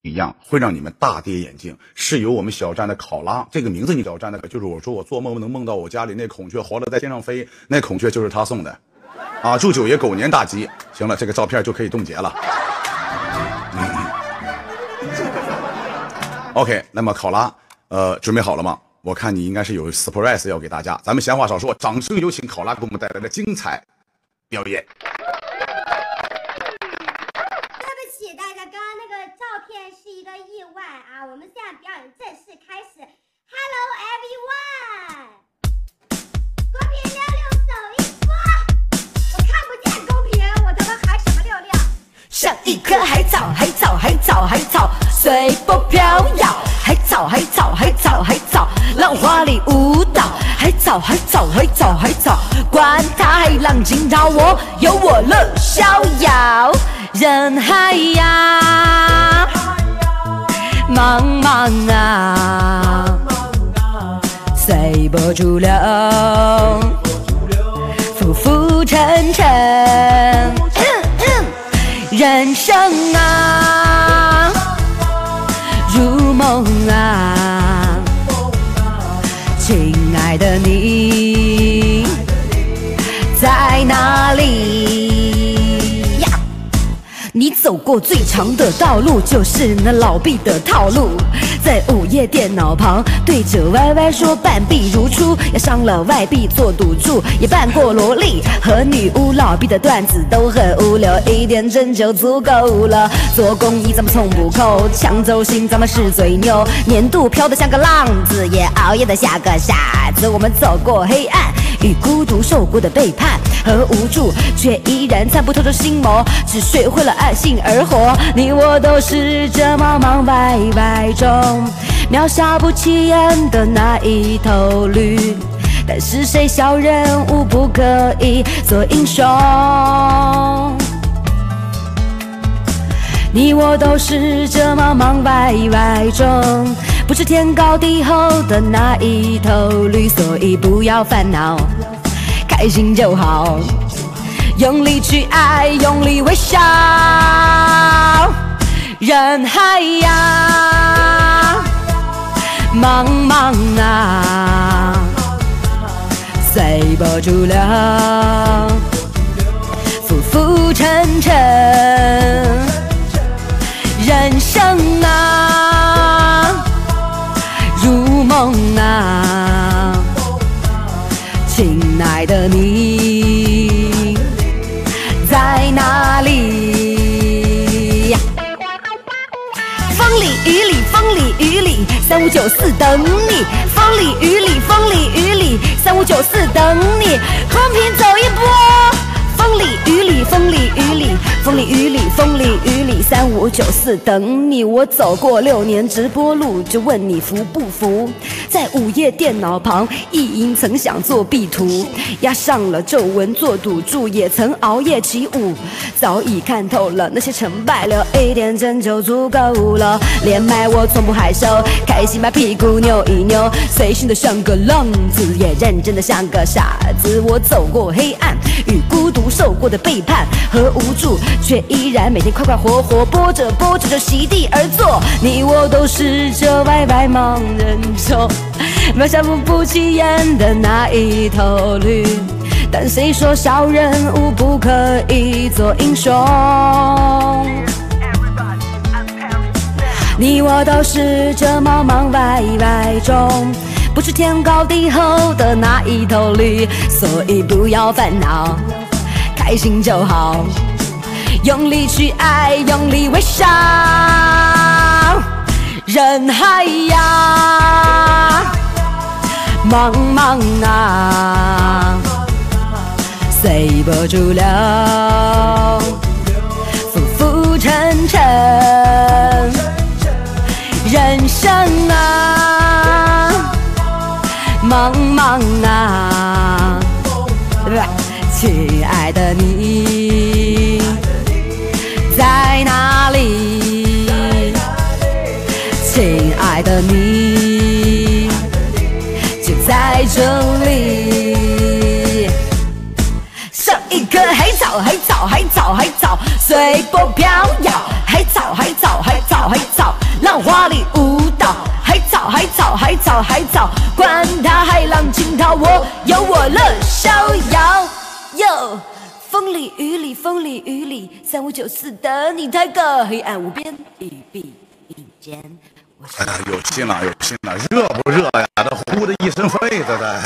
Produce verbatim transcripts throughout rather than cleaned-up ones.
一样，会让你们大跌眼镜。是由我们小站的考拉，这个名字你小站的，就是我说我做梦能梦到我家里那孔雀活了在天上飞，那孔雀就是他送的，啊！祝九爷狗年大吉。行了，这个照片就可以冻结了。嗯、OK， 那么考拉，呃，准备好了吗？我看你应该是有 surprise 要给大家，咱们闲话少说，掌声有请考拉给我们带来的精彩表演。 是一个意外啊！我们现在表演正式开始。Hello everyone， 公屏六六手一说，我看不见公屏，我他妈喊什么六六？ 像一棵海草，海草，海草，海草，随风飘摇。海草，海草，海草，海草，浪花里舞蹈。海草，海草，海草，海草，管它海浪惊涛，我有我乐逍遥。人海呀。茫茫啊，随波逐流，浮浮沉沉。人生啊，如梦啊，亲爱的你在哪里？你走过最长的道路，就是那老毕的套路，在午夜电脑旁对着歪歪说半壁如初，也上了外币做赌注，也扮过萝莉和女巫，老毕的段子都很无聊，一点真就足够了。做公益咱们从不抠，抢走心咱们是最牛，年度飘得像个浪子，也熬夜得像个傻子。我们走过黑暗与孤独，受过的背叛和无助，却依然参不透着心魔，只学会了按性而活。你我都是这茫茫外外中渺小不起眼的那一头驴，但是谁小人物不可以做英雄？你我都是这茫茫外外中不知天高地厚的那一头驴，所以不要烦恼，开心就好，用力去爱，用力微笑。人海呀，茫茫啊，随波逐流，浮浮沉沉。人生啊，如梦啊，亲爱的你在哪里？风里雨里，风里雨里，三五九四等你。风里雨里，风里雨里，三五九四等你。公屏走一波。风里雨里，风里雨里，风里雨里，风里雨里，三五九四等你。我走过六年直播路，就问你服不服？在午夜电脑旁，意淫曾想做壁图，压上了皱纹做赌注，也曾熬夜起舞，早已看透了那些成败，留一点真就足够了。连麦我从不害羞，开心把屁股扭一扭，随性的像个浪子，也认真的像个傻子。我走过黑暗与孤独，受过的背叛和无助，却依然每天快快活活，播着播着就席地而坐。你我都是这歪歪盲人中渺小不起眼的那一头驴，但谁说小人物不可以做英雄？你我都是这茫茫外外中不知天高地厚的那一头驴，所以不要烦恼，开心就好，用力去爱，用力微笑。人海呀，茫茫啊，随波逐流，浮浮沉沉。人生啊，茫茫啊，亲爱的你在哪里？亲爱的你就在这里。像一棵海草，海草，海草，海草，随波飘摇。海草，海草，海草，海草。 浪花里舞蹈，海草海草海草海草，管它海浪惊涛，我有我乐逍遥。哟，风里雨里风里雨里，三五九四等你抬个黑暗无边，一笔一间。 哎呀，有劲了，有劲了，热不热呀？这呼的一身肺的的。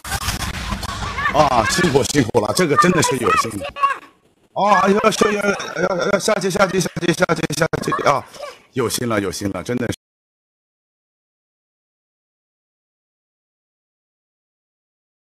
啊，辛苦辛苦了，这个真的是有劲。啊，要要要要要下去下去下去下去下去啊！有心了有心了，真的